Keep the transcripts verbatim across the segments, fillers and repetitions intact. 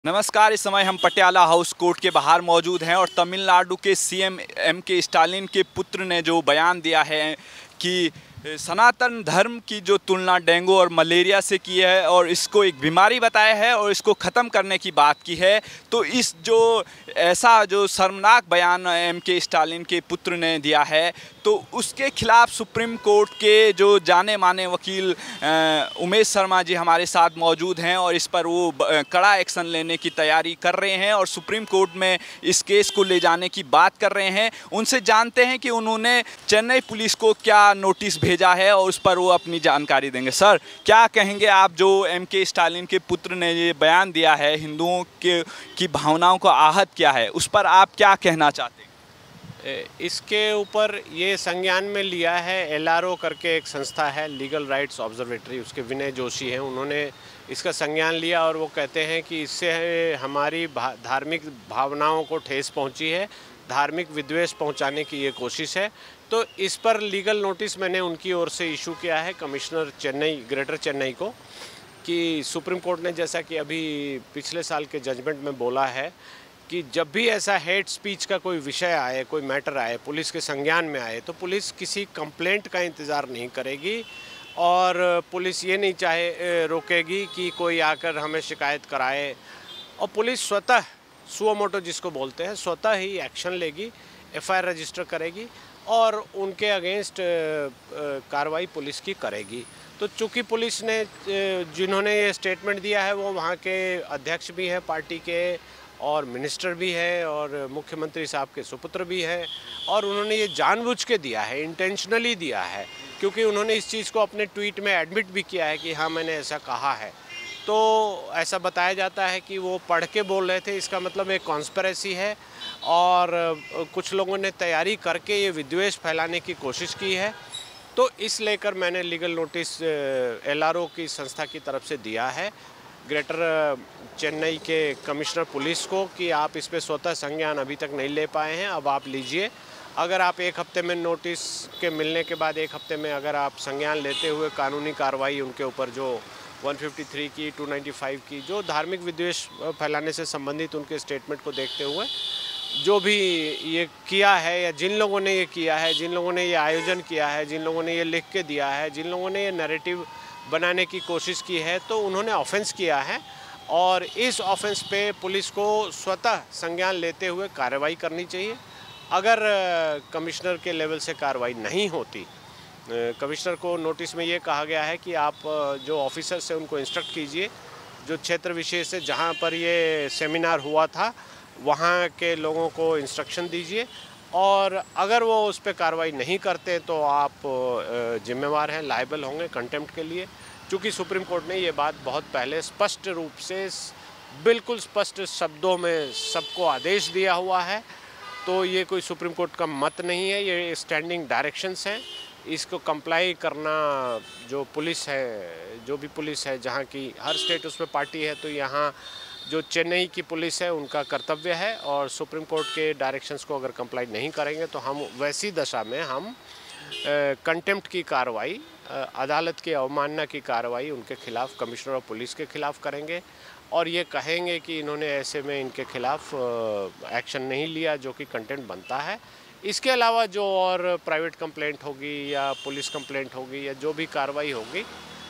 नमस्कार। इस समय हम पटियाला हाउस कोर्ट के बाहर मौजूद हैं और तमिलनाडु के सीएम एम के स्टालिन के पुत्र ने जो बयान दिया है कि सनातन धर्म की जो तुलना डेंगू और मलेरिया से की है और इसको एक बीमारी बताया है और इसको ख़त्म करने की बात की है, तो इस जो ऐसा जो शर्मनाक बयान एम के स्टालिन के पुत्र ने दिया है, तो उसके खिलाफ सुप्रीम कोर्ट के जो जाने माने वकील उमेश शर्मा जी हमारे साथ मौजूद हैं और इस पर वो कड़ा एक्शन लेने की तैयारी कर रहे हैं और सुप्रीम कोर्ट में इस केस को ले जाने की बात कर रहे हैं। उनसे जानते हैं कि उन्होंने चेन्नई पुलिस को क्या नोटिस भेजा है और उस पर वो अपनी जानकारी देंगे। सर, क्या कहेंगे आप, जो एम के स्टालिन के पुत्र ने ये बयान दिया है, हिंदुओं के की भावनाओं को आहत किया है, उस पर आप क्या कहना चाहते हैं? इसके ऊपर ये संज्ञान में लिया है एल आर ओ करके एक संस्था है, लीगल राइट्स ऑब्जर्वेटरी, उसके विनय जोशी हैं, उन्होंने इसका संज्ञान लिया और वो कहते हैं कि इससे हमारी धार्मिक भावनाओं को ठेस पहुंची है, धार्मिक विद्वेष पहुंचाने की ये कोशिश है। तो इस पर लीगल नोटिस मैंने उनकी ओर से इशू किया है कमिश्नर चेन्नई, ग्रेटर चेन्नई को, कि सुप्रीम कोर्ट ने जैसा कि अभी पिछले साल के जजमेंट में बोला है कि जब भी ऐसा हेट स्पीच का कोई विषय आए, कोई मैटर आए, पुलिस के संज्ञान में आए, तो पुलिस किसी कंप्लेंट का इंतज़ार नहीं करेगी और पुलिस ये नहीं चाहे रोकेगी कि कोई आकर हमें शिकायत कराए, और पुलिस स्वतः सुओ मोटो जिसको बोलते हैं, स्वतः ही एक्शन लेगी, एफ आई आर रजिस्टर करेगी और उनके अगेंस्ट कार्रवाई पुलिस की करेगी। तो चूँकि पुलिस ने, जिन्होंने ये स्टेटमेंट दिया है वो वहाँ के अध्यक्ष भी हैं पार्टी के और मिनिस्टर भी है और मुख्यमंत्री साहब के सुपुत्र भी है, और उन्होंने ये जानबूझ के दिया है, इंटेंशनली दिया है, क्योंकि उन्होंने इस चीज़ को अपने ट्वीट में एडमिट भी किया है कि हाँ मैंने ऐसा कहा है। तो ऐसा बताया जाता है कि वो पढ़ के बोल रहे थे, इसका मतलब एक कॉन्स्पिरेसी है और कुछ लोगों ने तैयारी करके ये विद्वेष फैलाने की कोशिश की है। तो इस लेकर मैंने legal notice L R O की संस्था की तरफ से दिया है ग्रेटर चेन्नई के कमिश्नर पुलिस को कि आप इस पे स्वतः संज्ञान अभी तक नहीं ले पाए हैं, अब आप लीजिए। अगर आप एक हफ्ते में नोटिस के मिलने के बाद एक हफ्ते में अगर आप संज्ञान लेते हुए कानूनी कार्रवाई उनके ऊपर जो एक सौ तिरेपन की, दो सौ पचानवे की, जो धार्मिक विद्वेष फैलाने से संबंधित उनके स्टेटमेंट को देखते हुए जो भी ये किया है या जिन लोगों ने ये किया है, जिन लोगों ने ये आयोजन किया है, जिन लोगों ने ये लिख के दिया है, जिन लोगों ने ये नैरेटिव बनाने की कोशिश की है, तो उन्होंने ऑफेंस किया है और इस ऑफेंस पे पुलिस को स्वतः संज्ञान लेते हुए कार्रवाई करनी चाहिए। अगर कमिश्नर के लेवल से कार्रवाई नहीं होती, कमिश्नर को नोटिस में ये कहा गया है कि आप जो ऑफिसर्स से उनको इंस्ट्रक्ट कीजिए, जो क्षेत्र विशेष से जहाँ पर ये सेमिनार हुआ था वहाँ के लोगों को इंस्ट्रक्शन दीजिए, और अगर वो उस पर कार्रवाई नहीं करते तो आप जिम्मेवार हैं, लायबल होंगे कंटेम्प्ट के लिए। चूँकि सुप्रीम कोर्ट ने ये बात बहुत पहले स्पष्ट रूप से, बिल्कुल स्पष्ट शब्दों में सबको आदेश दिया हुआ है, तो ये कोई सुप्रीम कोर्ट का मत नहीं है, ये स्टैंडिंग डायरेक्शंस हैं। इसको कंप्लाई करना जो पुलिस है, जो भी पुलिस है, जहाँ की हर स्टेट उसमें पार्टी है, तो यहाँ जो चेन्नई की पुलिस है उनका कर्तव्य है, और सुप्रीम कोर्ट के डायरेक्शंस को अगर कंप्लाई नहीं करेंगे तो हम वैसी दशा में हम कंटेम्प्ट की कार्रवाई, अदालत की अवमानना की कार्रवाई उनके खिलाफ, कमिश्नर ऑफ पुलिस के खिलाफ करेंगे और ये कहेंगे कि इन्होंने ऐसे में इनके खिलाफ एक्शन नहीं लिया जो कि कंटेम्प्ट बनता है। इसके अलावा जो और प्राइवेट कंप्लेंट होगी या पुलिस कंप्लेंट होगी या जो भी कार्रवाई होगी,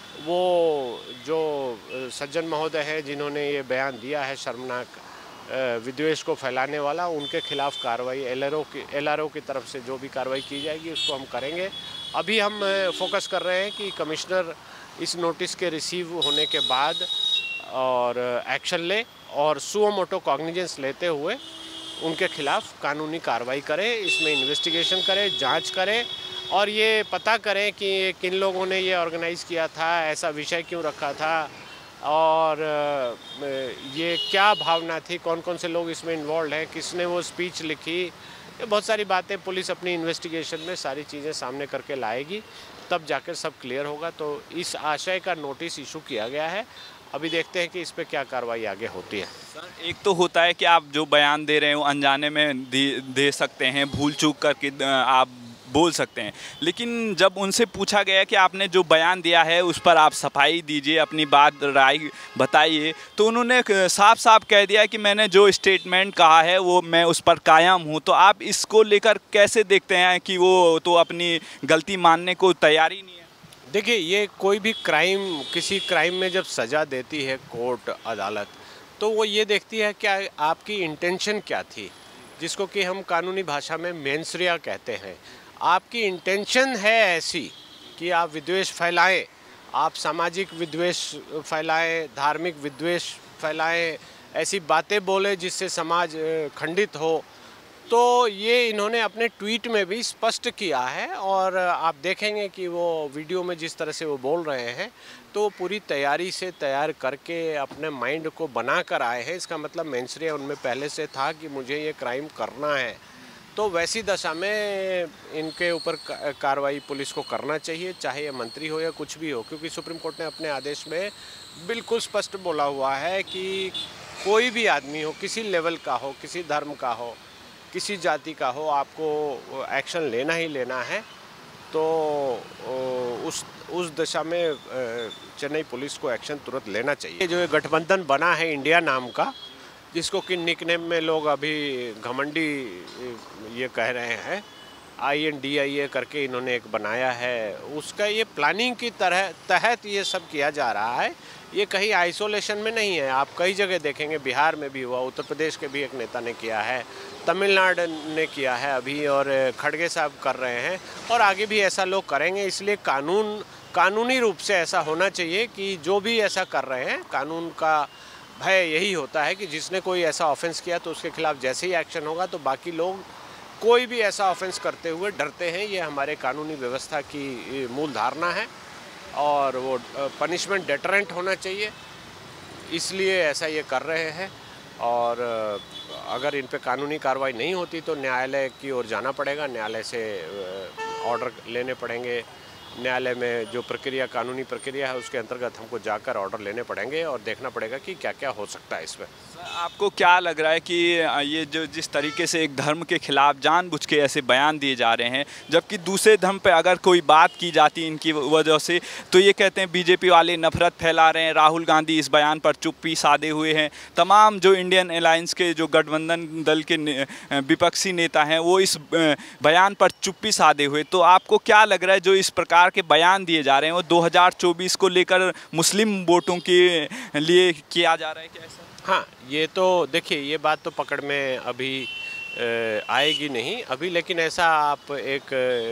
वो जो सज्जन महोदय है जिन्होंने ये बयान दिया है शर्मनाक विद्वेष को फैलाने वाला, उनके खिलाफ कार्रवाई एल आर ओ की एल आर ओ की तरफ से जो भी कार्रवाई की जाएगी उसको हम करेंगे। अभी हम फोकस कर रहे हैं कि कमिश्नर इस नोटिस के रिसीव होने के बाद और एक्शन ले और सुओ मोटो कॉग्निजेंस लेते हुए उनके खिलाफ कानूनी कार्रवाई करे, इसमें इन्वेस्टिगेशन करे, जांच करे और ये पता करें कि किन लोगों ने ये ऑर्गेनाइज़ किया था, ऐसा विषय क्यों रखा था और ये क्या भावना थी, कौन कौन से लोग इसमें इन्वॉल्व हैं, किसने वो स्पीच लिखी। ये बहुत सारी बातें पुलिस अपनी इन्वेस्टिगेशन में सारी चीज़ें सामने करके लाएगी, तब जाकर सब क्लियर होगा। तो इस आशय का नोटिस इशू किया गया है, अभी देखते हैं कि इस पर क्या कार्रवाई आगे होती है। सर, एक तो होता है कि आप जो बयान दे रहे हो अनजाने में दे, दे सकते हैं, भूल चूक करके आप बोल सकते हैं। लेकिन जब उनसे पूछा गया कि आपने जो बयान दिया है उस पर आप सफाई दीजिए, अपनी बात राय बताइए, तो उन्होंने साफ साफ कह दिया कि मैंने जो स्टेटमेंट कहा है वो मैं उस पर कायम हूँ। तो आप इसको लेकर कैसे देखते हैं कि वो तो अपनी गलती मानने को तैयार ही नहीं है? देखिए, ये कोई भी क्राइम, किसी क्राइम में जब सज़ा देती है कोर्ट अदालत, तो वो ये देखती है क्या आपकी इंटेंशन क्या थी, जिसको कि हम कानूनी भाषा में मेंस रिया कहते हैं। आपकी इंटेंशन है ऐसी कि आप विद्वेष फैलाएं, आप सामाजिक विद्वेष फैलाएं, धार्मिक विद्वेष फैलाएं, ऐसी बातें बोले जिससे समाज खंडित हो, तो ये इन्होंने अपने ट्वीट में भी स्पष्ट किया है। और आप देखेंगे कि वो वीडियो में जिस तरह से वो बोल रहे हैं, तो पूरी तैयारी से तैयार करके अपने माइंड को बना कर आए हैं। इसका मतलब मेंसरिया उनमें पहले से था कि मुझे ये क्राइम करना है। तो वैसी दशा में इनके ऊपर कार्रवाई पुलिस को करना चाहिए, चाहे ये मंत्री हो या कुछ भी हो, क्योंकि सुप्रीम कोर्ट ने अपने आदेश में बिल्कुल स्पष्ट बोला हुआ है कि कोई भी आदमी हो, किसी लेवल का हो, किसी धर्म का हो, किसी जाति का हो, आपको एक्शन लेना ही लेना है। तो उस उस दशा में चेन्नई पुलिस को एक्शन तुरंत लेना चाहिए। जो ये गठबंधन बना है इंडिया नाम का, जिसको कि निकनेम में लोग अभी घमंडी ये कह रहे हैं, आई एन डी आई ए करके इन्होंने एक बनाया है, उसका ये प्लानिंग की तरह तहत ये सब किया जा रहा है। ये कहीं आइसोलेशन में नहीं है, आप कई जगह देखेंगे, बिहार में भी हुआ, उत्तर प्रदेश के भी एक नेता ने किया है, तमिलनाडु ने किया है अभी, और खड़गे साहब कर रहे हैं, और आगे भी ऐसा लोग करेंगे। इसलिए कानून कानूनी रूप से ऐसा होना चाहिए कि जो भी ऐसा कर रहे हैं, कानून का भय यही होता है कि जिसने कोई ऐसा ऑफेंस किया तो उसके खिलाफ जैसे ही एक्शन होगा तो बाकी लोग कोई भी ऐसा ऑफेंस करते हुए डरते हैं। ये हमारे कानूनी व्यवस्था की मूल धारणा है, और वो पनिशमेंट डेटरेंट होना चाहिए, इसलिए ऐसा ये कर रहे हैं। और अगर इन पे कानूनी कार्रवाई नहीं होती तो न्यायालय की ओर जाना पड़ेगा, न्यायालय से ऑर्डर लेने पड़ेंगे। न्यायालय में जो प्रक्रिया, कानूनी प्रक्रिया है, उसके अंतर्गत हमको जाकर ऑर्डर लेने पड़ेंगे और देखना पड़ेगा कि क्या क्या हो सकता है इसमें। आपको क्या लग रहा है कि ये जो जिस तरीके से एक धर्म के खिलाफ जानबूझ के ऐसे बयान दिए जा रहे हैं, जबकि दूसरे धर्म पे अगर कोई बात की जाती इनकी वजह से, तो ये कहते हैं बीजेपी वाले नफरत फैला रहे हैं, राहुल गांधी इस बयान पर चुप्पी साधे हुए हैं, तमाम जो इंडियन अलायंस के जो गठबंधन दल के विपक्षी नेता हैं वो इस बयान पर चुप्पी साधे हुए। तो आपको क्या लग रहा है जो इस प्रकार के बयान दिए जा रहे हैं वो दो हज़ार चौबीस को लेकर मुस्लिम वोटों के लिए किया जा रहा है क्या ऐसा? हाँ, ये तो देखिए, ये बात तो पकड़ में अभी आएगी नहीं अभी, लेकिन ऐसा आप एक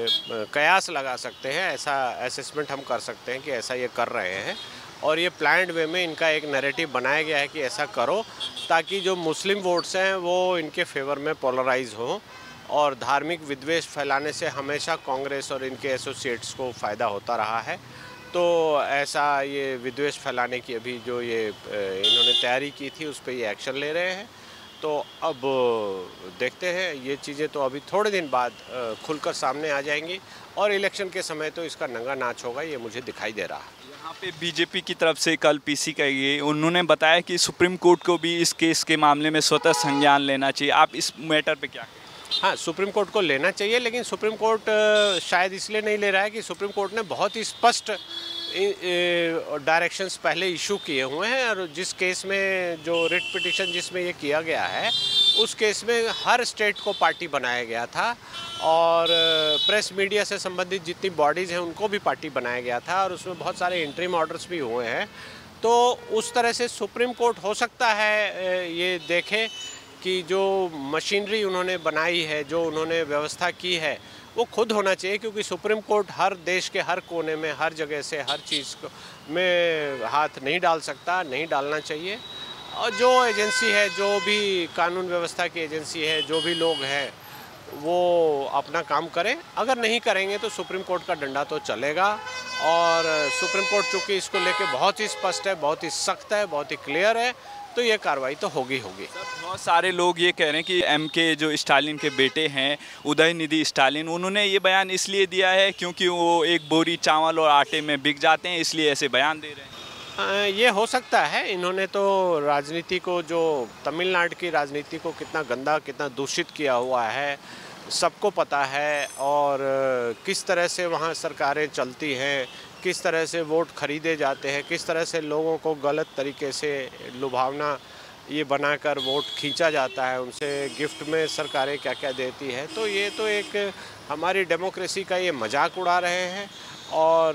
कयास लगा सकते हैं, ऐसा असेसमेंट हम कर सकते हैं कि ऐसा ये कर रहे हैं, और ये प्लान्ड वे में इनका एक नैरेटिव बनाया गया है कि ऐसा करो ताकि जो मुस्लिम वोट्स हैं वो इनके फेवर में पोलराइज हों, और धार्मिक विद्वेष फैलाने से हमेशा कांग्रेस और इनके एसोसिएट्स को फ़ायदा होता रहा है। तो ऐसा ये विद्वेष फैलाने की अभी जो ये इन्होंने तैयारी की थी उस पर ये एक्शन ले रहे हैं। तो अब देखते हैं, ये चीज़ें तो अभी थोड़े दिन बाद खुलकर सामने आ जाएंगी, और इलेक्शन के समय तो इसका नंगा नाच होगा, ये मुझे दिखाई दे रहा है। यहाँ पे बीजेपी की तरफ से कल पीसी कही, उन्होंने बताया कि सुप्रीम कोर्ट को भी इस केस के मामले में स्वतः संज्ञान लेना चाहिए। आप इस मैटर पे क्या कहें? हाँ, सुप्रीम कोर्ट को लेना चाहिए, लेकिन सुप्रीम कोर्ट शायद इसलिए नहीं ले रहा है कि सुप्रीम कोर्ट ने बहुत ही स्पष्ट डायरेक्शंस पहले इशू किए हुए हैं, और जिस केस में जो रिट पिटिशन जिसमें ये किया गया है, उस केस में हर स्टेट को पार्टी बनाया गया था, और प्रेस मीडिया से संबंधित जितनी बॉडीज़ हैं उनको भी पार्टी बनाया गया था, और उसमें बहुत सारे इंटरिम ऑर्डर्स भी हुए हैं। तो उस तरह से सुप्रीम कोर्ट हो सकता है ये देखे कि जो मशीनरी उन्होंने बनाई है, जो उन्होंने व्यवस्था की है, वो खुद होना चाहिए, क्योंकि सुप्रीम कोर्ट हर देश के हर कोने में, हर जगह से हर चीज़ में हाथ नहीं डाल सकता, नहीं डालना चाहिए। और जो एजेंसी है, जो भी कानून व्यवस्था की एजेंसी है, जो भी लोग हैं, वो अपना काम करें। अगर नहीं करेंगे तो सुप्रीम कोर्ट का डंडा तो चलेगा, और सुप्रीम कोर्ट चूँकि इसको लेके बहुत ही स्पष्ट है, बहुत ही सख्त है, बहुत ही क्लियर है, तो ये कार्रवाई तो होगी होगी। बहुत सारे लोग ये कह रहे हैं कि एम के जो स्टालिन के बेटे हैं, उदयनिधि स्टालिन, उन्होंने ये बयान इसलिए दिया है क्योंकि वो एक बोरी चावल और आटे में बिक जाते हैं, इसलिए ऐसे बयान दे रहे हैं। आ, ये हो सकता है। इन्होंने तो राजनीति को, जो तमिलनाडु की राजनीति को कितना गंदा, कितना दूषित किया हुआ है, सबको पता है और किस तरह से वहाँ सरकारें चलती हैं, किस तरह से वोट खरीदे जाते हैं, किस तरह से लोगों को गलत तरीके से लुभावना ये बनाकर वोट खींचा जाता है, उनसे गिफ्ट में सरकारें क्या क्या देती है। तो ये तो एक हमारी डेमोक्रेसी का ये मजाक उड़ा रहे हैं और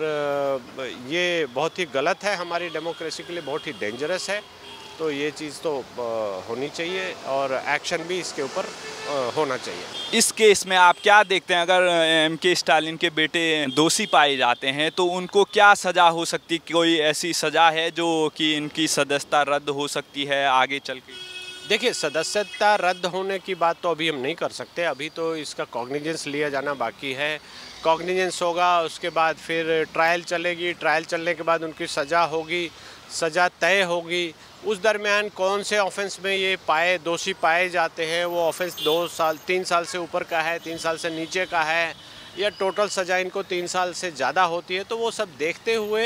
ये बहुत ही गलत है, हमारी डेमोक्रेसी के लिए बहुत ही डेंजरस है। तो ये चीज़ तो होनी चाहिए और एक्शन भी इसके ऊपर होना चाहिए। इस केस में आप क्या देखते हैं, अगर एम के स्टालिन के बेटे दोषी पाए जाते हैं तो उनको क्या सज़ा हो सकती, कोई ऐसी सज़ा है जो कि इनकी सदस्यता रद्द हो सकती है आगे चल के? देखिए, सदस्यता रद्द होने की बात तो अभी हम नहीं कर सकते, अभी तो इसका कॉग्निजेंस लिया जाना बाकी है। कॉग्निजेंस होगा, उसके बाद फिर ट्रायल चलेगी, ट्रायल चलने के बाद उनकी सज़ा होगी, सज़ा तय होगी। उस दरमियान कौन से ऑफेंस में ये पाए दोषी पाए जाते हैं, वो ऑफेंस दो साल तीन साल से ऊपर का है, तीन साल से नीचे का है, या टोटल सज़ा इनको तीन साल से ज़्यादा होती है, तो वो सब देखते हुए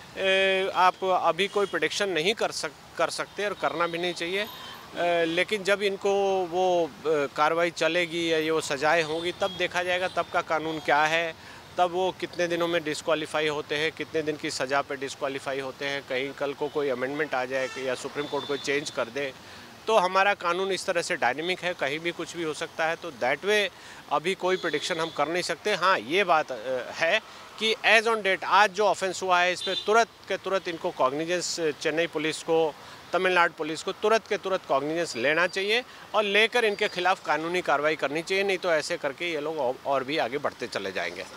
आप अभी कोई प्रेडिक्शन नहीं कर सक कर सकते और करना भी नहीं चाहिए। लेकिन जब इनको वो कार्रवाई चलेगी या ये वो सजाएं होंगी तब देखा जाएगा, तब का कानून क्या है, तब वो कितने दिनों में डिस्क्वालीफाई होते हैं, कितने दिन की सज़ा पे डिस्क्वालीफाई होते हैं। कहीं कल को कोई अमेंडमेंट आ जाए या सुप्रीम कोर्ट कोई चेंज कर दे, तो हमारा कानून इस तरह से डायनेमिक है, कहीं भी कुछ भी हो सकता है। तो दैट वे अभी कोई प्रेडिक्शन हम कर नहीं सकते। हाँ, ये बात है कि एज ऑन डेट आज जो ऑफेंस हुआ है इस पर तुरंत के तुरंत इनको कॉग्निजेंस, चेन्नई पुलिस को, तमिलनाडु पुलिस को तुरंत के तुरंत कॉग्निजेंस लेना चाहिए और लेकर इनके खिलाफ कानूनी कार्रवाई करनी चाहिए, नहीं तो ऐसे करके ये लोग और भी आगे बढ़ते चले जाएंगे।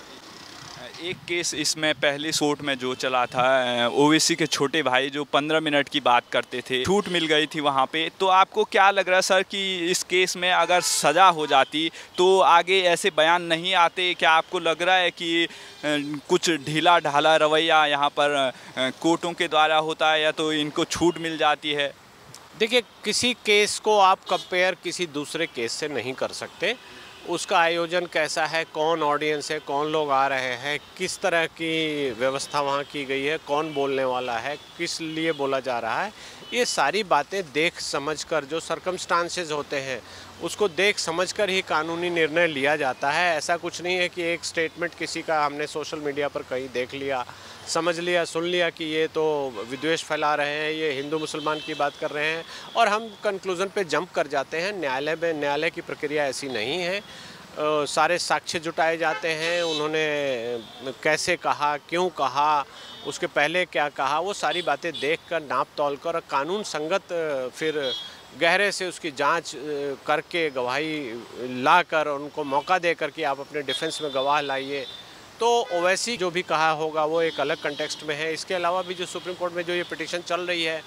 एक केस इसमें पहले कोर्ट में जो चला था, ओवैसी के छोटे भाई जो पंद्रह मिनट की बात करते थे, छूट मिल गई थी वहाँ पे, तो आपको क्या लग रहा है सर कि इस केस में अगर सज़ा हो जाती तो आगे ऐसे बयान नहीं आते? क्या आपको लग रहा है कि कुछ ढीला ढाला रवैया यहाँ पर कोर्टों के द्वारा होता है या तो इनको छूट मिल जाती है? देखिए, किसी केस को आप कंपेयर किसी दूसरे केस से नहीं कर सकते। उसका आयोजन कैसा है, कौन ऑडियंस है, कौन लोग आ रहे हैं, किस तरह की व्यवस्था वहाँ की गई है, कौन बोलने वाला है, किस लिए बोला जा रहा है, ये सारी बातें देख समझकर, जो सर्कमस्टांसेस होते हैं उसको देख समझकर ही कानूनी निर्णय लिया जाता है। ऐसा कुछ नहीं है कि एक स्टेटमेंट किसी का हमने सोशल मीडिया पर कहीं देख लिया, समझ लिया, सुन लिया कि ये तो विद्वेष फैला रहे हैं, ये हिंदू मुसलमान की बात कर रहे हैं और हम कंक्लूज़न पे जंप कर जाते हैं। न्यायालय में न्यायालय की प्रक्रिया ऐसी नहीं है। आ, सारे साक्ष्य जुटाए जाते हैं, उन्होंने कैसे कहा, क्यों कहा, उसके पहले क्या कहा, वो सारी बातें देखकर, नाप तौल कर, कानून संगत फिर गहरे से उसकी जांच करके गवाही लाकर उनको मौका देकर कि आप अपने डिफेंस में गवाह लाइए। तो ओवैसी जो भी कहा होगा वो एक अलग कंटेक्स्ट में है। इसके अलावा भी जो सुप्रीम कोर्ट में जो ये पिटीशन चल रही है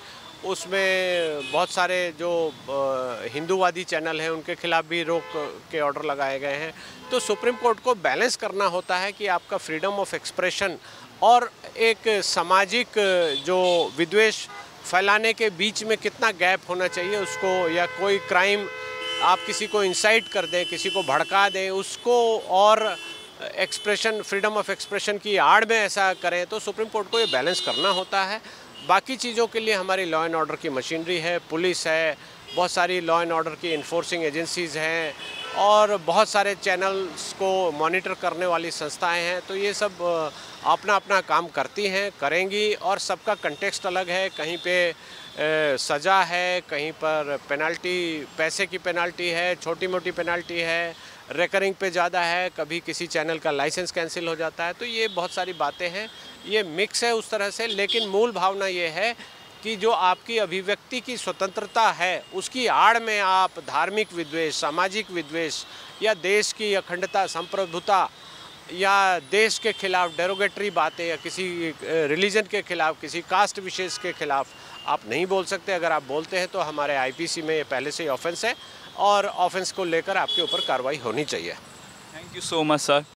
उसमें बहुत सारे जो हिंदूवादी चैनल हैं उनके खिलाफ भी रोक के ऑर्डर लगाए गए हैं। तो सुप्रीम कोर्ट को बैलेंस करना होता है कि आपका फ्रीडम ऑफ एक्सप्रेशन और एक सामाजिक जो विद्वेष फैलाने के बीच में कितना गैप होना चाहिए उसको, या कोई क्राइम आप किसी को इंसाइट कर दें, किसी को भड़का दें उसको, और एक्सप्रेशन, फ्रीडम ऑफ एक्सप्रेशन की आड़ में ऐसा करें, तो सुप्रीम कोर्ट को ये बैलेंस करना होता है। बाकी चीज़ों के लिए हमारी लॉ एंड ऑर्डर की मशीनरी है, पुलिस है, बहुत सारी लॉ एंड ऑर्डर की इन्फोर्सिंग एजेंसीज़ हैं और बहुत सारे चैनल्स को मॉनिटर करने वाली संस्थाएं हैं। तो ये सब अपना अपना काम करती हैं, करेंगी, और सबका कंटेक्स्ट अलग है। कहीं पे सज़ा है, कहीं पर पेनल्टी, पैसे की पेनल्टी है, छोटी मोटी पेनल्टी है, रेकरिंग पे ज़्यादा है, कभी किसी चैनल का लाइसेंस कैंसिल हो जाता है। तो ये बहुत सारी बातें हैं, ये मिक्स है उस तरह से। लेकिन मूल भावना ये है कि जो आपकी अभिव्यक्ति की स्वतंत्रता है उसकी आड़ में आप धार्मिक विद्वेष, सामाजिक विद्वेष या देश की अखंडता, संप्रभुता या देश के खिलाफ डेरोगेटरी बातें या किसी रिलीजन के खिलाफ, किसी कास्ट विशेष के खिलाफ आप नहीं बोल सकते। अगर आप बोलते हैं तो हमारे आईपीसी में ये पहले से ही ऑफेंस है और ऑफेंस को लेकर आपके ऊपर कार्रवाई होनी चाहिए। Thank you so much sir.